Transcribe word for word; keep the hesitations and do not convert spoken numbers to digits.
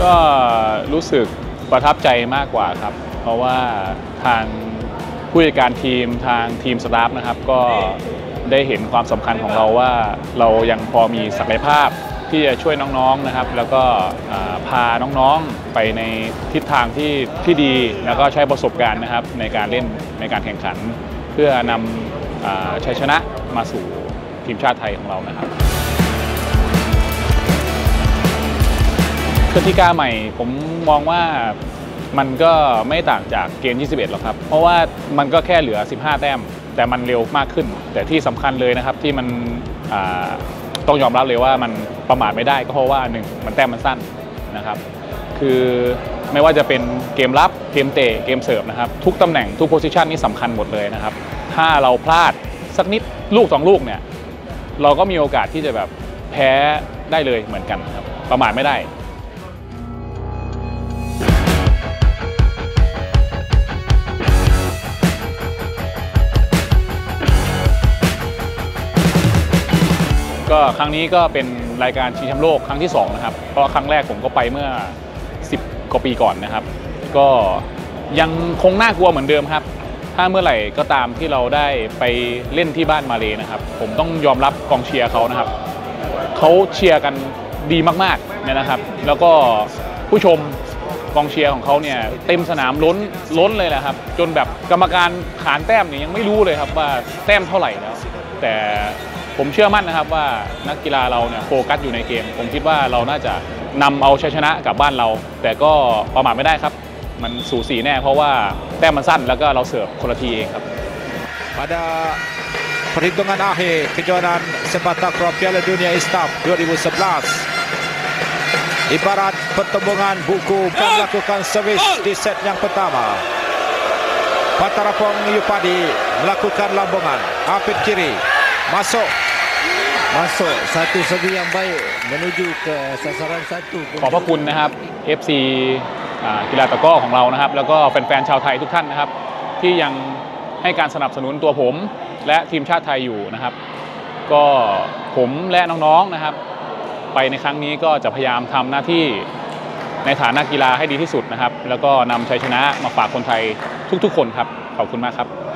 ก็รู้สึกประทับใจมากกว่าครับเพราะว่าทางผู้จัดการทีมทางทีมสตาฟนะครับก็ได้เห็นความสำคัญของเราว่าเรายังพอมีศักยภาพที่จะช่วยน้องๆนะครับแล้วก็พาน้องๆไปในทิศทางที่ที่ดีแล้วก็ใช้ประสบการณ์นะครับในการเล่นในการแข่งขันเพื่อนำชัยชนะมาสู่ทีมชาติไทยของเรานะครับกติกาใหม่ผมมองว่ามันก็ไม่ต่างจากเกมยี่สิบเอ็ดหรอกครับเพราะว่ามันก็แค่เหลือสิบห้าแต้มแต่มันเร็วมากขึ้นแต่ที่สำคัญเลยนะครับที่มันต้องยอมรับเลยว่ามันประมาทไม่ได้ก็เพราะว่าหนึ่งมันแต้มมันสั้นนะครับคือไม่ว่าจะเป็นเกมรับเกมเตะเกมเสิร์ฟนะครับทุกตำแหน่งทุกโพสิชันนี่สำคัญหมดเลยนะครับถ้าเราพลาดสักนิดลูกสองลูกเนี่ยเราก็มีโอกาสที่จะแบบแพ้ได้เลยเหมือนกันครับประมาทไม่ได้ก็ครั้งนี้ก็เป็นรายการชิงแชมป์โลกครั้งที่สองนะครับเพราะครั้งแรกผมก็ไปเมื่อสิบกว่าปีก่อนนะครับก็ยังคงน่ากลัวเหมือนเดิมครับถ้าเมื่อไหร่ก็ตามที่เราได้ไปเล่นที่บ้านมาเลนะครับผมต้องยอมรับกองเชียร์เขานะครับเขาเชียร์กันดีมากๆเนี่ยนะครับแล้วก็ผู้ชมกองเชียร์ของเขาเนี่ยเต็มสนามล้นล้นเลยแหละครับจนแบบกรรมการขานแต้มเนี่ยยังไม่รู้เลยครับว่าแต้มเท่าไหร่แล้วแต่ผมเชื่อมั่นนะครับว่านักกีฬาเราเนี่ยโฟกัสอยู่ในเกมผมคิดว่าเราน่าจะนำเอาชัยชนะกลับบ้านเราแต่ก็ประมาทไม่ได้ครับมันสูสีแน่เพราะว่าแต้มมันสั้นแล้วก็เราเสิร์ฟคนละทีเองครับ Pada perhitungan akhir kejuaraan sepak takraw Piala Dunia ISTAF dua ribu sebelas ibarat pertembungan buku melakukan servis di set yang pertama Patarapong Yupadi melakukan lambungan apit kiri masuk masuk satu servis yang baik menuju ke sasaran satu ขอบพระคุณนะครับ เอฟ ซี กีฬาตะกร้อของเรานะครับแล้วก็แฟนๆชาวไทยทุกท่านนะครับที่ยังให้การสนับสนุนตัวผมและทีมชาติไทยอยู่นะครับก็ผมและน้องๆนะครับไปในครั้งนี้ก็จะพยายามทำหน้าที่ในฐานะกีฬาให้ดีที่สุดนะครับแล้วก็นำชัยชนะมาฝากคนไทยทุกๆคนครับขอบคุณมากครับ